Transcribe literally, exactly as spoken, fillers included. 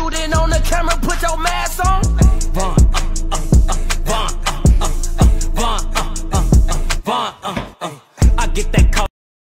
shooting on the camera, put your mask on.